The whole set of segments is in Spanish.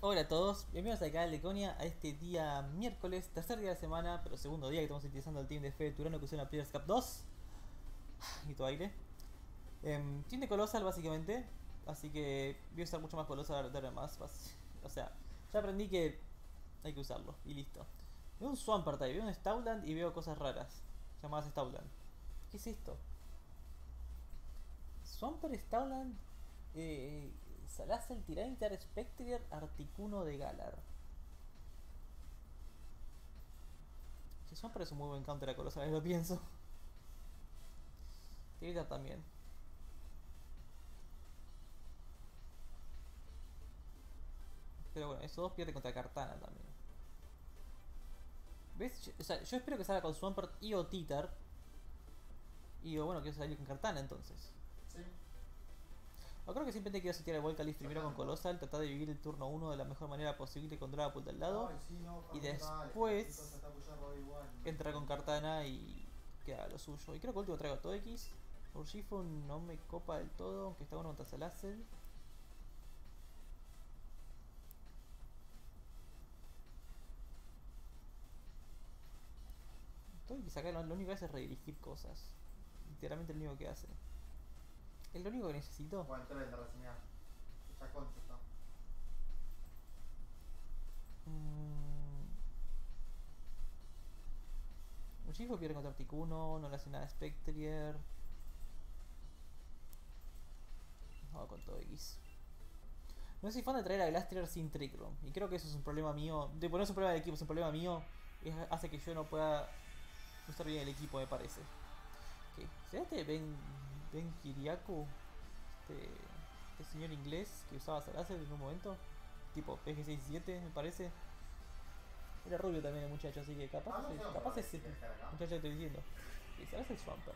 Hola a todos, bienvenidos al canal de Conia a este día miércoles, tercer día de semana, pero segundo día que estamos utilizando el team de Fede Turano que usa la Players Cup 2 y todo aire. Team de Colossal básicamente, así que voy a usar mucho más Colossal de más. O sea, ya aprendí que hay que usarlo y listo. Veo un Swampert ahí, veo un Stauland y veo cosas raras llamadas Stauland. ¿Qué es esto? Swampert, Stauland, Salazzle, Tyranitar, Spectrier, Articuno de Galar. Si Swampert es un muy buen counter a Colossal, lo pienso. Tyranitar también. Pero bueno, esos dos pierde contra Kartana también. ¿Ves? O sea, yo espero que salga con Swampert y o Titar. Y bueno, quiero salir con Kartana entonces. Sí. O creo que simplemente quiero setear el Volcalif primero con Colossal, tratar de vivir el turno 1 de la mejor manera posible con Dragapult al lado. Ay, sí, no, Y dale, después está apoyando igual. entrar con Kartana y que haga lo suyo. Y creo que último traigo todo X. Urshifu no me copa del todo, aunque está bueno contra Salazzle. Todo X acá lo único que hace es redirigir cosas. Literalmente lo único que hace. Es lo único que necesito. Bueno, entonces de reseñar. Esa concha está. Mm, Urshifu pierde contra Articuno, no le hace nada a Spectrier. Vamos con todo X. No soy fan de traer a Glastrier sin Trick Room. Y creo que eso es un problema mío. De poner un problema del equipo, es un problema mío. Hace que yo no pueda usar bien el equipo, me parece. ¿Qué? ¿Será este Ben Kiriaku? Este señor inglés que usaba Salacer en un momento. Tipo PG67, me parece. Era rubio también el muchacho, así que Ah, capaz, no sé dónde capaz va es el a estar acá. muchacho que estoy diciendo. Y Salacer Swampert.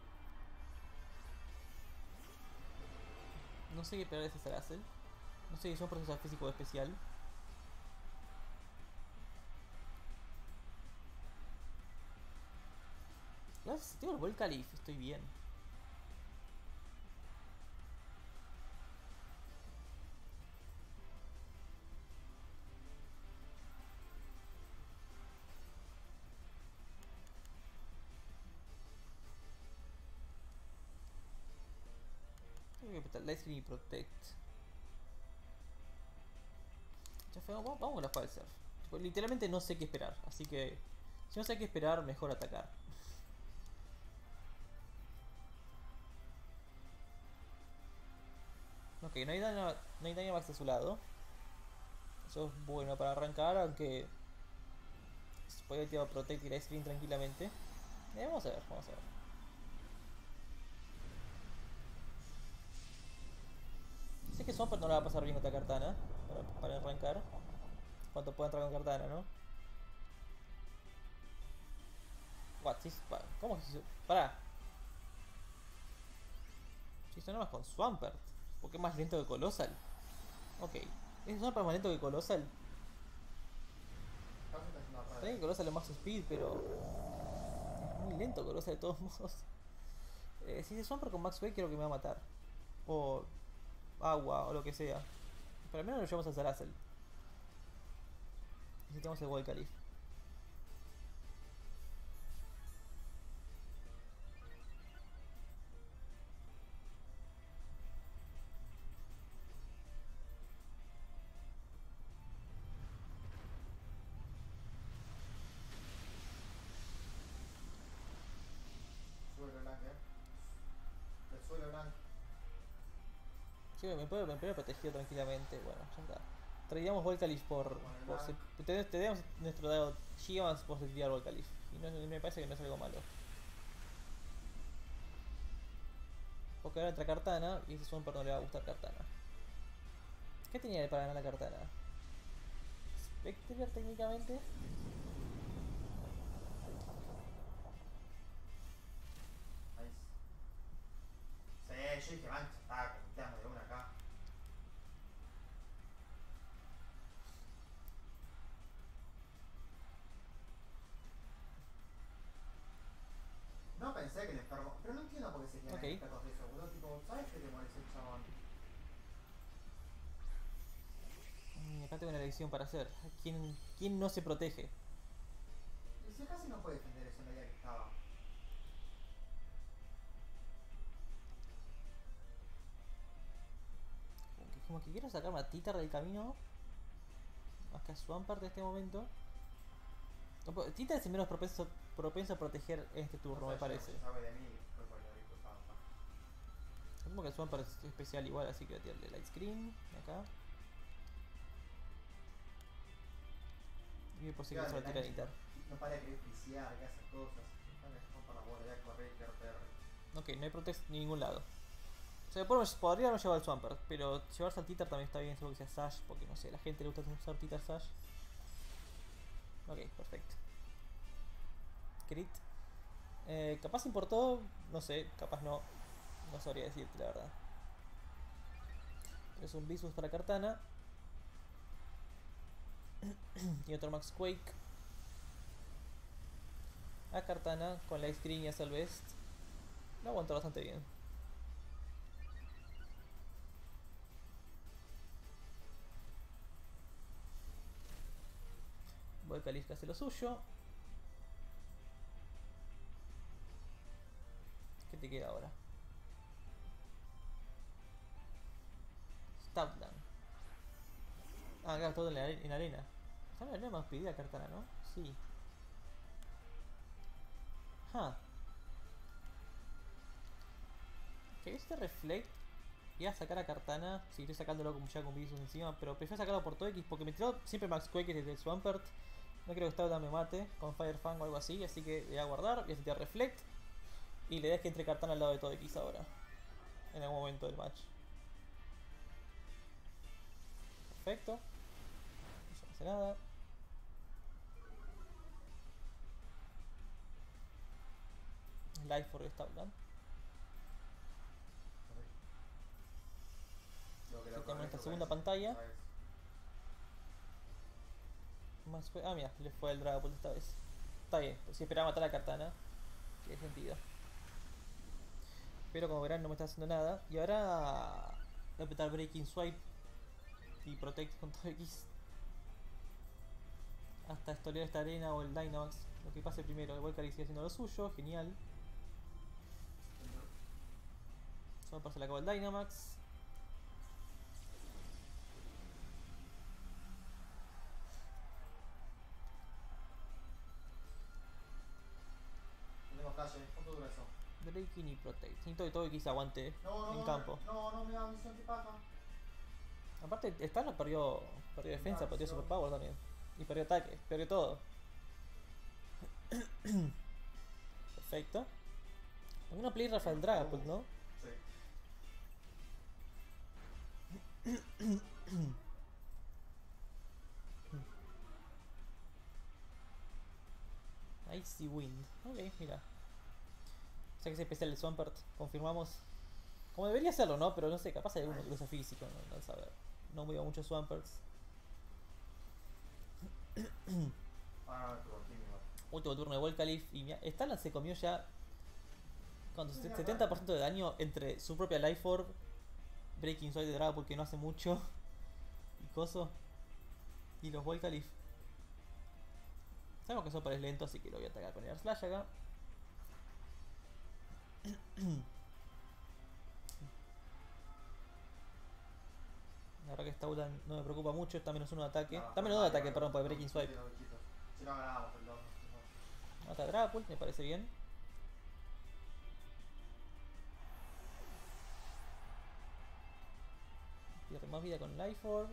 No sé qué esperar de ese Salacer. No sé si es un proceso físico especial. Claro, si tengo el Volcalif, estoy bien. Tengo que apretar Lightning y Protect. Ya fue, vamos con la Falser. Tipo, literalmente no sé qué esperar, así que si no sé qué esperar, mejor atacar. Ok, no hay daño max a su lado. Eso es bueno para arrancar, aunque se puede tirar Protect y Ice Beam tranquilamente. Vamos a ver, vamos a ver. Sé que Swampert no la va a pasar bien contra Kartana para arrancar. Cuanto pueda entrar con Kartana, ¿no? What? ¿Cómo que se hizo? Pará. Se hizo nada más con Swampert. Porque es más lento que Colossal. Ok. ¿Es Swampert más lento que Colossal? Casi está haciendo la También red. Colossal es más speed, pero muy lento Colossal de todos modos. Si se Swampert con Max Way creo que me va a matar. O agua o lo que sea. Pero al menos lo llevamos a Zarazel. Necesitamos el Volcarif. Sube el blanque. El suelo blanco. Sí, me puedo protegido tranquilamente. Bueno, ya está. Traíamos Volcalif Con el por blanco. tenemos nuestro dado Gigants por setear Volcalif. Y no, me parece que no es algo malo. Porque ahora entra Kartana y ese Swampert no le va a gustar Kartana. ¿Qué tenía para ganar la Kartana? Spectrier técnicamente. Ahí. Sí, yo dije, mancha, está, conectamos de una acá. No pensé que el enfermo. Pero no entiendo por qué se quedan Ok. en perros de eso, boludo. Tipo, ¿sabes que te mueres el chabón? Acá tengo una decisión para hacer. ¿Quién no se protege? Y si casi no puede defender eso en la idea que estaba. Como que quiero sacar a Titar del camino. Más que a Swampert en este momento. Titar es el menos propenso a proteger en este turno, me parece. Sabe de mí, fue por lo que estaba. Como que Swampert es especial igual, así que voy a tirarle Light Screen acá. Y por si acaso lo tira a Titar. No para de querer frisear, que hace cosas. Están dejando para la bola, ya correr y quedar. Ok, no hay protect ni ningún lado. O sea, podría no llevar al Swampert, pero llevarse al Titar también está bien, seguro que sea Sash, porque no sé, a la gente le gusta usar Titar Sash. Ok, perfecto. Crit. Capaz importó, no sé, capaz no. No sabría decirte la verdad. Es un Visus para Kartana. Y otro Max Quake. A Kartana con la Screen y a Salvest. Lo aguantó bastante bien. Volcalisk hace lo suyo. ¿Qué te queda ahora? Stoutland. Ah, claro, todo en arena. Está en la arena más pedida Kartana, ¿no? Sí. Ah. Que este Reflect. Iba a sacar a Kartana. Si estoy sacándolo como ya con Visus encima. Pero prefiero sacarlo por todo X porque me tiró siempre Max Quake desde el Swampert. No creo que Stoutland me mate con Fire Fang o algo así. Así que voy a guardar. Voy a setear Reflect. Y la idea es que entre Kartana al lado de todo X ahora. En algún momento del match. Perfecto. Eso no hace nada. Life for Stoutland. Tenemos esta segunda pantalla. Más ah, mira, le fue el Dragapult esta vez. Está bien, pues si esperaba matar a Kartana, tiene sentido. Pero como verán no me está haciendo nada. Y ahora voy a apretar Breaking Swipe y Protect con todo X. Hasta estolear esta arena o el Dynamax. Lo que pase primero, el Volcari sigue haciendo lo suyo, genial. Solo se le acabó el Dynamax. Tenemos calle, ¿cuánto dura eso? Breaking y Protect. Necesito que todo X aguante No, en campo. no me da misión que paja. Aparte, Star no perdió defensa, perdió superpower también. Y perdió ataque, perdió todo. Perfecto. Alguna play Rafael Dragapult, ¿no? Sí. Icy Wind. Ok, mira. O sea que es especial el Swampert. Confirmamos. Como debería serlo, ¿no? Pero no sé, capaz hay alguno que lo usa físico, no, no saber. No veo muchos Swamperts. Último turno de Volcalif. Y Starland se comió ya. ¿Cuánto? 70% de daño entre su propia Life Orb, Breaking Sword de Dragapult que no hace mucho. Y Coso. Y los Volcalif. Sabemos que Swampert es lento, así que lo voy a atacar con el Air Slash acá. La verdad que Stoutland no me preocupa mucho, está menos uno de ataque. No, Está menos 2 de ataque, perdón, por el Breaking Swipe. Si no ganábamos el 2. Mata a Dragapult, me parece bien. Pierde más vida con Life Orb.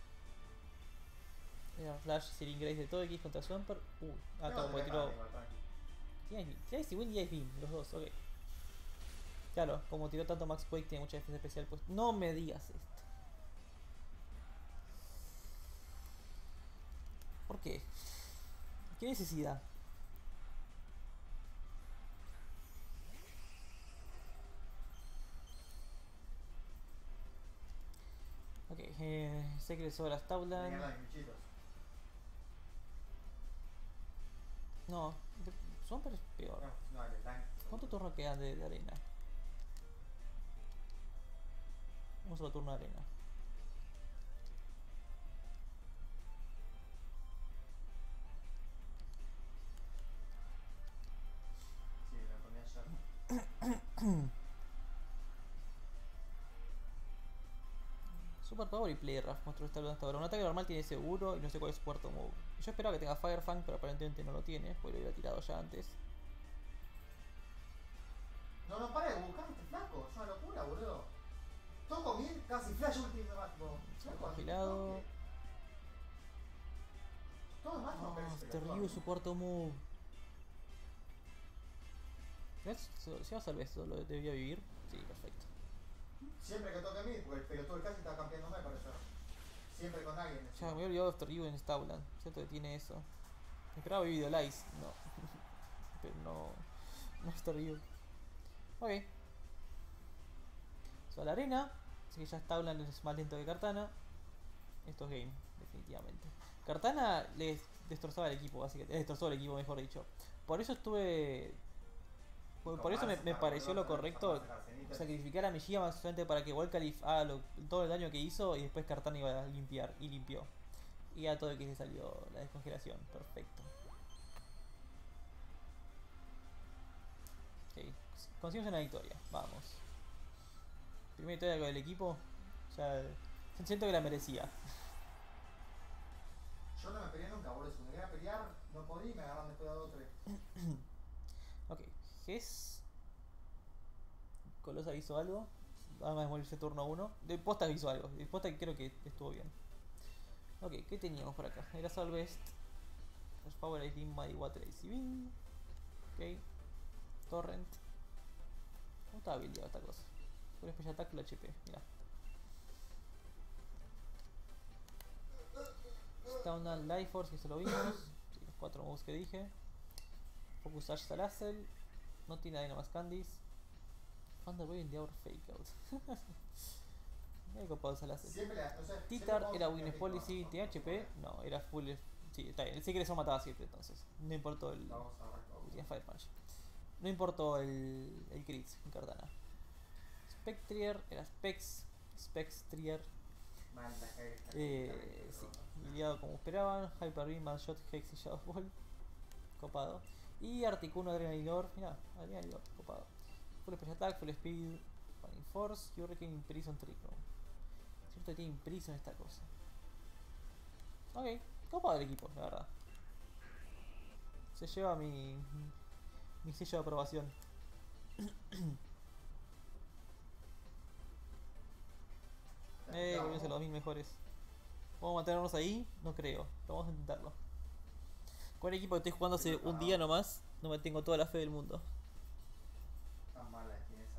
Era Flash Searing Grace de todo X contra Swampert. Acá porque tiró. Tiene Icy Wind y Ice Beam, los dos, ok. Claro, como tiró tanto Max Quake, tiene mucha defensa especial. Pues no me digas esto. ¿Por qué? ¿Qué necesidad? Ok, sé que le sobra Stoutland. No, Swampert es peor. ¿Cuánto turno quedan de arena? Un solo turno de arena. Super Power y Play Rough mostró esta hasta ahora. Un ataque normal tiene seguro y no sé cuál es su cuarto move. Yo esperaba que tenga Fire Fang, pero aparentemente no lo tiene, porque lo había tirado ya antes. No, no para de buscar este flaco, es una locura, boludo. Toco mil, casi flash ulti de Matmo. Se ha congelado. Todo más no parece Este Ryu su cuarto move. ¿Ves? Si vas al beso, lo debía vivir. Sí, perfecto. Siempre que toque a mí, porque el pelotudo del casi está campeándome, parece. Siempre con alguien. Ya me había olvidado de este Ryu en Stauland. Cierto que tiene eso. Esperaba Video Lice. No. Pero no. No es este Ryu. Ok. So, a la arena. Así que ya Stauland es más lento que Kartana. Esto es game, definitivamente. Kartana les destrozaba el equipo, básicamente. Destrozó el equipo, mejor dicho. Por eso estuve. Por eso me pareció lo correcto sacrificar a Mejía solamente para que Volcalif haga todo el daño que hizo y después Kartana iba a limpiar y limpió. Y a todo el que se salió la descongelación. Perfecto. Ok, conseguimos una victoria. Vamos. Primera victoria con el equipo. Ya siento que la merecía. Yo no me peleé nunca, boludo. Si me quería pelear, no podía y me agarran después de 2 o 3. Ok, Ges. Colosa hizo algo. Además de morirse turno 1. De posta hizo algo. De posta que creo que estuvo bien. Ok, ¿qué teníamos por acá? Era Salvest. Los Power ID, Mighty Water ACB. Ok. Torrent. ¿Cómo estaba habilitado esta cosa? Full Special Attack, Full HP. Mira. Down Life Force, que se lo vimos. Sí, los 4 moves que dije. Focus Ash Salazzle. No tiene Dynamax Candies. Thunderboy en The Hour Fake Out. Me he copado Salazzle. Titar era Win Policy. ¿Tenía HP? No, era full. Sí, está bien. El Secret Sword mataba 7 entonces. No importó el. Tenía Fire Punch. No importó el crit en Kartana. Spectrier era Spex. Spextrier. Sí, lidiado como esperaban. Hyper Beam, Mad Shot, Hex y Shadow Ball. Copado. Y Articuno, Adrenalinor. Mirá, Adrenalinor, copado. Full Special Attack, Full Speed, Running Force, Hurricane, Imprison, Trick Room. Cierto que tiene Imprison esta cosa. Ok, copado el equipo, la verdad. Se lleva mi sello de aprobación. Volvimos a los 2000 mejores. ¿Vamos a mantenernos ahí? No creo, pero vamos a intentarlo. Con el equipo que estoy jugando hace un día nomás, no me tengo toda la fe del mundo. Tan mala es esa,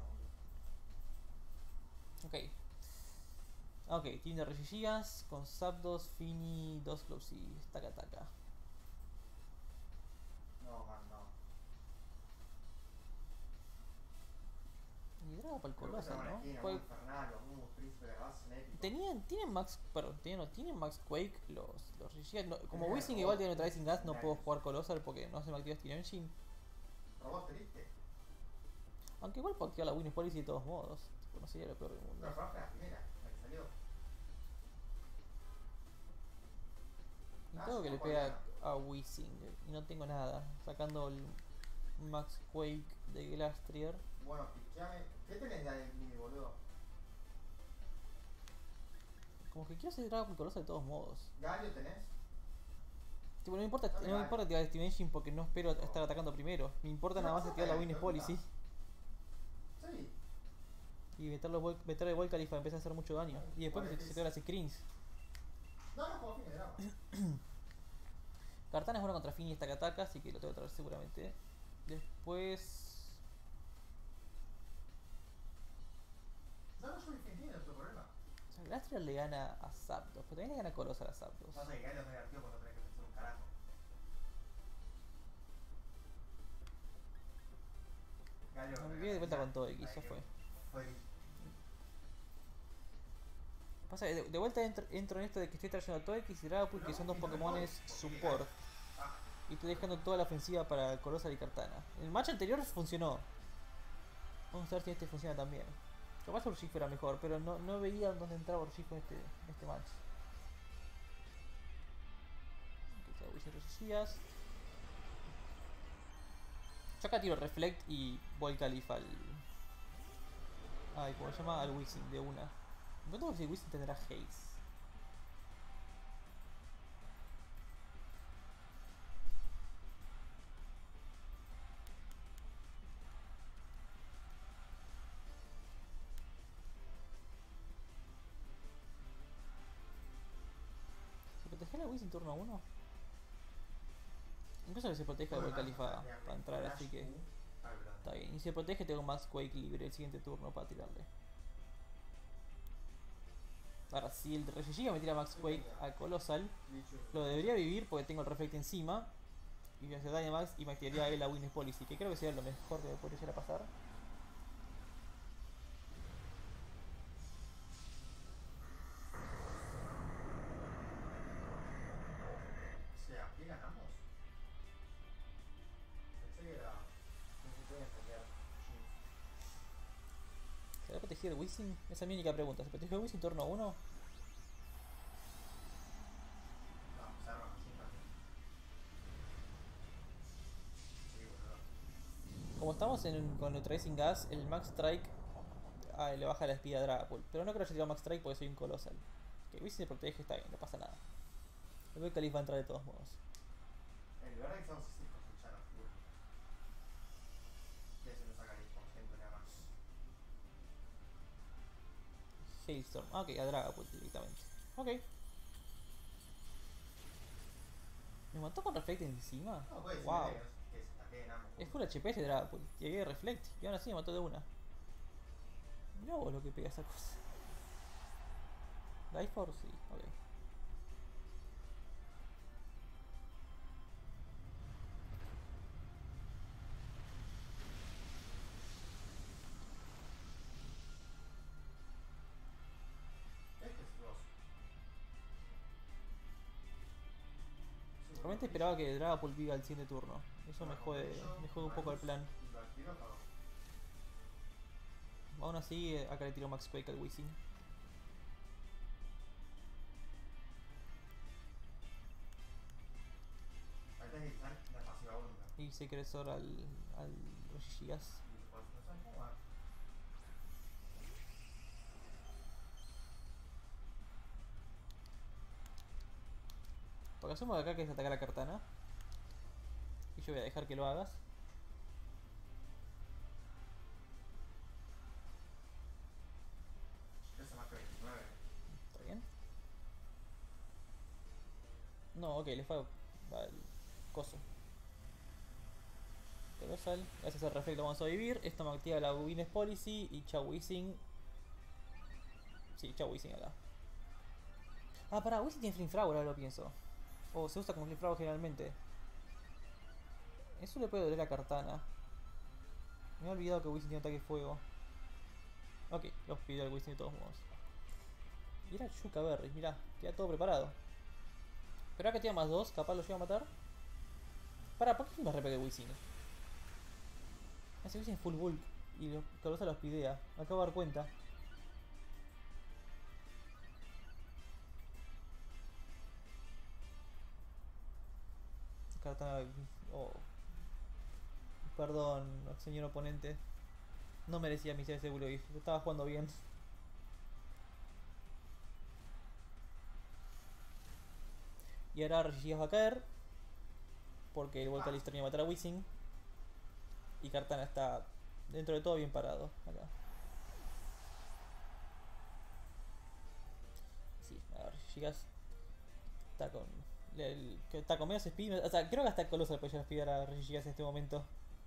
boludo. Ok. Ok, tiene de Regigigas con Zapdos, Fini, 2 Clubs y Takataka. No, man, no. Y Drago para el Colossal, ¿no? Tienen Max. Perdón, tienen Max Quake los Regigigas. No, como Wizzing igual tiene Neutralizing Gas, no puedo jugar Colossal porque no se me activa Steam Engine. ¿Robaste, viste? Aunque igual puedo activar la Win Policy de todos modos. Tipo, no sería lo peor del mundo. No, robaste la primera, la que salió. Y tengo que le pega a Wizzing y no tengo nada. Sacando el Max Quake de Glastrier. Bueno, pichame. ¿Qué tenés de mini, boludo? Como que quiero hacer Dragon Ball Colossal de todos modos. ¿Galio tenés? Tipo, no me importa activar Steam Engine porque no espero estar atacando primero. Me importa nada más activar la Win Policy. Sí. Y meterle el Volcalif para empezar a hacer mucho daño. Y después se te las screens. No, como fin de drama. Kartana es bueno contra Fini y Takataka, así que lo tengo que traer seguramente. Después. No, yo Infinity no es tu problema. O sea, Glastrier le gana a Zapdos, pero también le gana a Colossal a Zapdos. No sé, Galio es divertido cuando tenés que pensar un carajo. Galio Me olvidé de vuelta con todo X, eso fue. Pasa que de vuelta entro en esto de que estoy trayendo a Togekiss y Dragapult, que son dos Pokémones support. Y estoy dejando toda la ofensiva para Colossal y Kartana. El match anterior funcionó. Vamos a ver si este funciona también. Capaz Urshifu era mejor, pero no veía dónde entraba Urshifu en este match. Aquí está Wishing. Yo acá tiro Reflect y Volcalif al... Ay, ¿cómo se llama? Al Wizzing de una. Me pregunto si Wisin tendrá haze. ¿Se protegerá Wisin turno 1? Incluso que se proteja igual Califa para entrar, así que está bien. Y si se protege tengo Max Quake libre el siguiente turno para tirarle. Ahora, si el Regigiga me tira Max Quake a Colossal, lo debería vivir porque tengo el Reflect encima. Y me hace Dynamax y me activaría él a Witness Policy, que creo que sería lo mejor que me podría llegar a pasar. O sea, ¿qué ganamos? Pensé que era. No se puede defender. ¿Se va a proteger Wisin? Esa es mi única pregunta. ¿Se protegió Wisin turno 1? No, cerro Shin también. Sí, boludo. Como estamos con el Tracing Gas, el Max Strike le baja la espía a Dragapult. Pero no creo que yo tire Max Strike porque soy un Colossal. Que Wisin se protege, está bien, no pasa nada. El Califa va a entrar de todos modos. En lugar de que estamos así con Suchano full. Y eso lo saca con gente nada más. Hailstorm. Ah, ok, a Dragapult directamente. Ok. ¿Me mató con Reflect encima? No, puede Wow. decirle que se taqueen ambos. Es full HP ese Dragapult. Llegué a Reflect y aún así me mató de una. Mirá vos lo que pega esa cosa. Life Force, sí, ok. Este es Ross. Realmente esperaba que Dragapult viva el siguiente turno. Eso me jode un poco el plan. Lo activó todo. Aún así, acá le tiro Max Quake al Wisin. Ahí tenés que usar la pasiva única. Y Secret Sword al Gigas. Y pues no sabes cómo va. Porque asumo que acá que es atacar a Cartana. Y yo voy a dejar que lo hagas. Ese más que 29. ¿Está bien? No, ok, le fue al coso. Colossal. Gracias al reflecto vamos a vivir. Esto me activa la Witness Policy. Y chau Wisin. Sí, chau Wisin acá. Ah, pará, Wisin tiene Flame Flower, ahora lo pienso. O se usa como Flame Flower generalmente. Eso le puede doler a Cartana. Me he olvidado que Wisin tiene ataque fuego. Ok, los pidió el Wisin de todos modos. Y era Yuka Berry, mirá, queda todo preparado. Pero acá tiene más 2, capaz lo llega a matar. Para, ¿por qué me repete Wisin? Ese Wisin es full bulk y los Colossal los pidea. Me acabo de dar cuenta. Cartana. Oh. Perdón, señor oponente. No merecía mi ese Bulldog. Estaba jugando bien. Y ahora Regigigas va a caer. Porque el Volcalista tenía que matar a Wisin. Y Cartana está dentro de todo bien parado acá. Sí, a ver, Regigigas está con. Está con menos speed. O sea, creo que hasta Colossal puede llegar a speedar a Regigigas en este momento.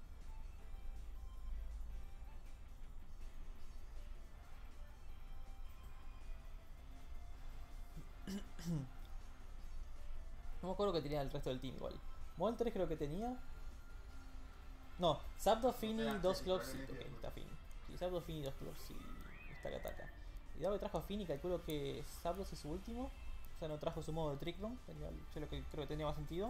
No me acuerdo que tenía el resto del team igual. Moltres creo que tenía. No, Zapdos, Fini, 2 Clocks. Sí, ok, está Fini. Sí, Zapdos, Fini, 2 Clocks y está que ataca. Y dado que trajo a Fini, calculo que Zapdos es su último. O sea, no trajo su modo de Trick Room. Yo lo que creo que tenía más sentido.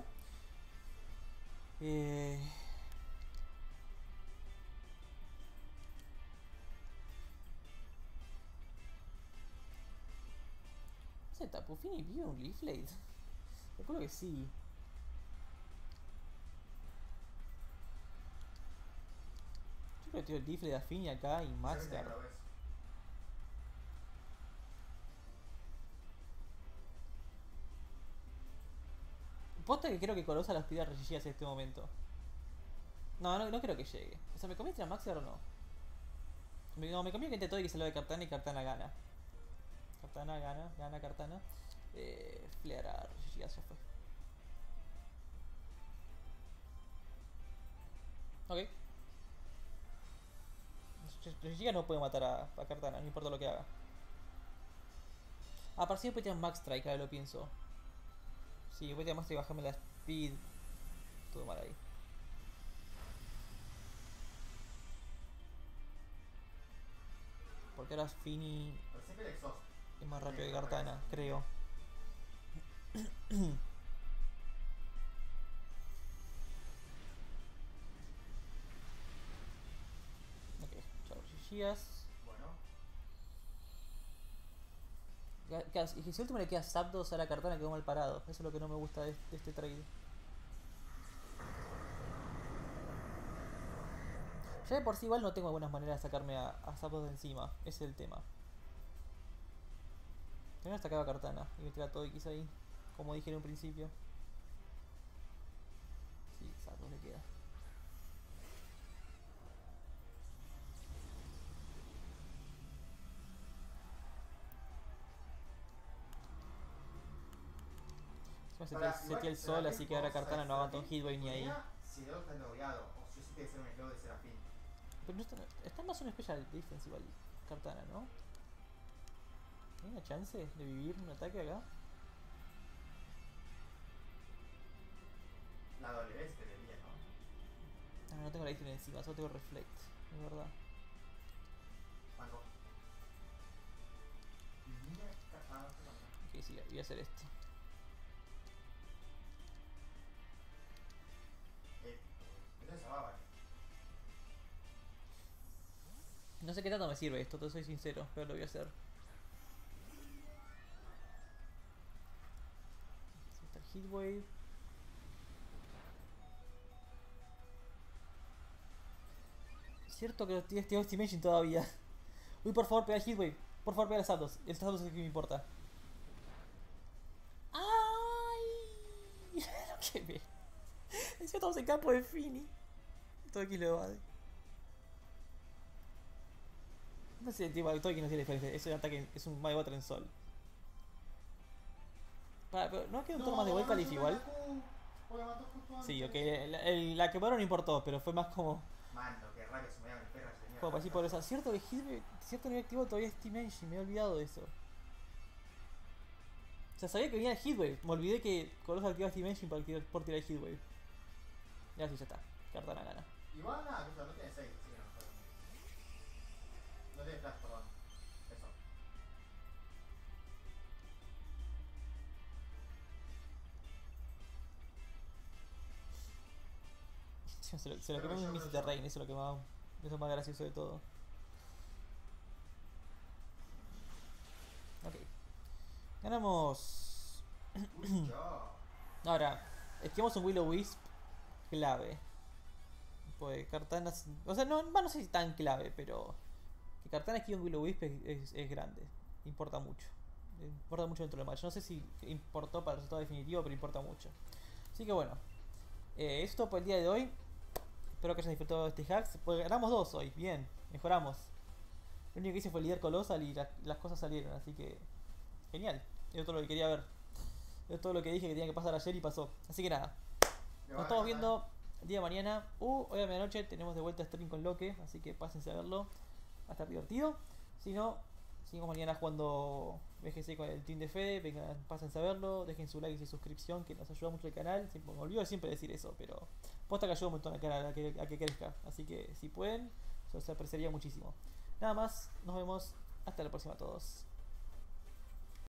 ¿Ese Tapu Fini vive un Leafblade? Calculo que sí. Yo creo que tiro el Leafblade a Fini acá y Max Guard. Posta que creo que Colosa las pide a Regillas en este momento. No creo que llegue. O sea, ¿me conviene a Maxer o no? No, me conviene que entre todo y que se lo de Cartana y Cartana gana. Cartana gana Cartana. Flear a Regillas ya fue. Ok. Regillas no puede matar a Cartana, no importa lo que haga. Aparte si después tiene Max Strike, ahora lo pienso. Sí, después tiene Max Strike y bajarme la speed. Todo mal ahí. Porque ahora Fini Parece que el exhaust. es más rápido que Cartana, creo. Ok, chao Regillas. Bueno. Y que si último le queda Zapdos a la Cartana quedó mal parado. Eso es lo que no me gusta de este trade. Ya de por sí igual no tengo buenas maneras de sacarme a Zapdos de encima. Ese es el tema. Primero sacaba a Cartana y me tira todo X ahí. Como dije en un principio. Sí, Zapdos le queda. Se tira el sol, así que ahora Cartana no aguanta un Hitwave ni ahí. Si el otro está enlogueado, o si yo sí tiene que ser un slow de Serafín. Pero no está más un special defense igual Cartana, ¿no? ¿Hay una chance de vivir un ataque acá? La W se debería, ¿no? No tengo la item encima, solo tengo Reflect, es verdad. Banco. Mira, Ok, sí, voy a hacer esto. Eso es bárbaro. No sé qué tanto me sirve esto, te soy sincero, pero lo voy a hacer. Está el Heatwave. Cierto que tiene este Estimation todavía. Uy, por favor, pega el Heatwave. Por favor, pega a Zapdos. El Zapdos es el que me importa. ¡Ay! Lo que ve. Encima estamos en campo de Fini. Todo aquí lo evade. No sé, tipo, todo aquí no tiene diferencia. Es un ataque, es un Mario Water en sol. Pero ¿no queda un turno más de Volcalif igual? Sí, ok. La quemaron no importó, pero fue más como. Mando, que rayos se me llama el perro, señor. Como para decir por eso. Cierto que Hitwave, cierto nivel activo todavía es Steam Engine, me he olvidado de eso. O sea, sabía que venía el Heatwave. Me olvidé que Coloso activaba Steam Engine por tirar el Heatwave. Ya sí, ya está. Cartana gana. Igual nada, no tiene 6, así que no tiene flash, perdón. Eso. Se lo quemó en Mr. Rain, eso es lo que más. Eso es más gracioso de todo. Ok. Ganamos. Ahora, esquivamos un Will-O-Wisp clave. Pues Cartana. O sea, no sé si tan clave, pero. Que Cartana esquive un Will-O-Wisp es grande. Importa mucho. Importa mucho dentro del match. No sé si importó para el resultado definitivo, pero importa mucho. Así que bueno. Esto por el día de hoy. Espero que hayan disfrutado de este hacks. Pues ganamos 2 hoy. Bien, mejoramos. Lo único que hice fue lidiar Colosal y las cosas salieron. Así que. Genial. Eso es todo lo que quería ver. Eso es todo lo que dije que tenía que pasar ayer y pasó. Así que nada. Nos estamos viendo el día de mañana. Hoy a medianoche tenemos de vuelta stream con Loque. Así que pásense a verlo. Va a estar divertido. Si no, seguimos mañana jugando BGC con el team de Fede. Vengan, pásense a verlo. Dejen su like y su suscripción, que nos ayuda mucho el canal. Siempre, me olvido siempre decir eso, pero posta que ayuda un montón al canal a que crezca. Así que si pueden, eso se apreciaría muchísimo. Nada más, nos vemos. Hasta la próxima a todos.